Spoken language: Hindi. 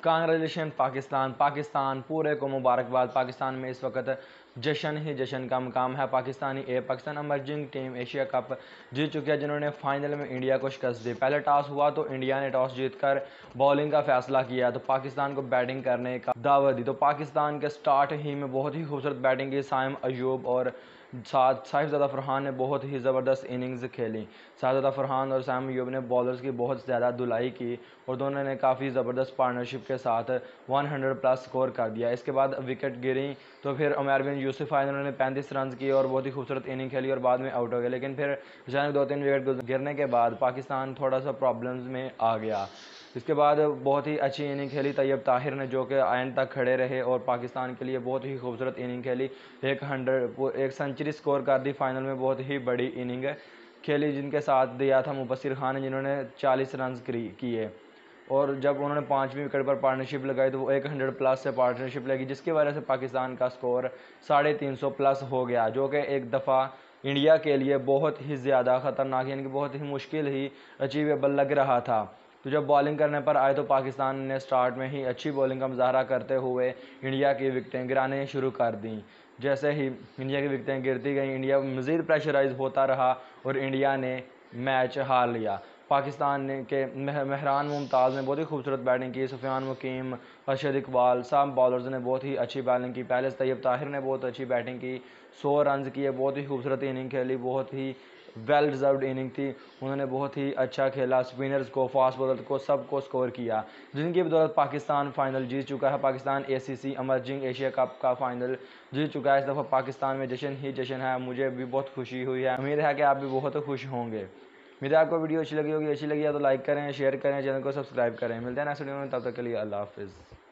कांग्रेचुलेशन पाकिस्तान। पाकिस्तान पूरे को मुबारकबाद। पाकिस्तान में इस वक्त जश्न ही जश्न का मकाम है। Pakistan emerging team Asia cup जीत चुकी है, जिन्होंने फाइनल में इंडिया को शिकस्त दी। पहले टॉस हुआ तो इंडिया ने टॉस जीतकर बॉलिंग का फैसला किया, तो पाकिस्तान को बैटिंग करने का दावत दी। तो पाकिस्तान के स्टार्ट ही में बहुत ही खूबसूरत बैटिंग की। साइम अयूब और साहिबजादा फरहान ने बहुत ही ज़बरदस्त इनिंग्स खेली। साहिबजादा फरहान और साइम अयूब ने बॉलर्स की बहुत ज़्यादा धुलाई की और दोनों ने काफ़ी ज़बरदस्त पार्टनरशिप के साथ 100 प्लस स्कोर कर दिया। इसके बाद विकेट गिरी तो फिर उमर बिन यूसुफ आए, उन्होंने 35 रन किए और बहुत ही खूबसूरत इनिंग खेली और बाद में आउट हो गए। लेकिन फिर अचानक 2-3 विकेट गिरने के बाद पाकिस्तान थोड़ा सा प्रॉब्लम्स में आ गया। इसके बाद बहुत ही अच्छी इनिंग खेली तैयब ताहिर ने, जो कि एंड तक खड़े रहे और पाकिस्तान के लिए बहुत ही खूबसूरत इनिंग खेली। एक सेंचुरी स्कोर कर दी फाइनल में, बहुत ही बड़ी इनिंग खेली। जिनके साथ दिया था मुबस्सिर खान, जिन्होंने 40 रन किए और जब उन्होंने 5वीं विकेट पर पार्टनरशिप लगाई तो वो 100 प्लस से पार्टनरशिप लगी, जिसकी वजह से पाकिस्तान का स्कोर 350 प्लस हो गया, जो कि एक दफ़ा इंडिया के लिए बहुत ही ज़्यादा ख़तरनाक यानी कि बहुत ही मुश्किल ही अचीवेबल लग रहा था। तो जब बॉलिंग करने पर आए तो पाकिस्तान ने स्टार्ट में ही अच्छी बॉलिंग का मुजाहरा करते हुए इंडिया की विकेटें गिराने शुरू कर दी। जैसे ही इंडिया की विकेटें गिरती गई, इंडिया मज़ीद प्रेशराइज होता रहा और इंडिया ने मैच हार लिया। पाकिस्तान ने के महरान मुमताज़ ने बहुत ही खूबसूरत बैटिंग की। सुफियान मुकीम, अरशद इकबाल, सब बॉलर्स ने बहुत ही अच्छी बैटिंग की। पहले तैयब ताहिर ने बहुत अच्छी बैटिंग की, 100 रन किए, बहुत ही खूबसूरत इनिंग खेली, बहुत ही वेल डिज़र्व्ड इनिंग थी। उन्होंने बहुत ही अच्छा खेला, स्पिनर्स को, फास्ट बॉलर को, सबको स्कोर किया, जिनकी बदौलत पाकिस्तान फाइनल जीत चुका है। Pakistan ACC emerging Asia cup का फाइनल जीत चुका है। इस दफ़ा पाकिस्तान में जश्न ही जश्न है। मुझे भी बहुत खुशी हुई है, उम्मीद है कि आप भी बहुत खुश होंगे। मेरी आपको वीडियो अच्छी लगी होगी, अच्छी लगी है तो लाइक करें, शेयर करें, चैनल को सब्सक्राइब करें। मिलते हैं नेक्स्ट वीडियो में, तब तक के लिए अल्लाह हाफिज़।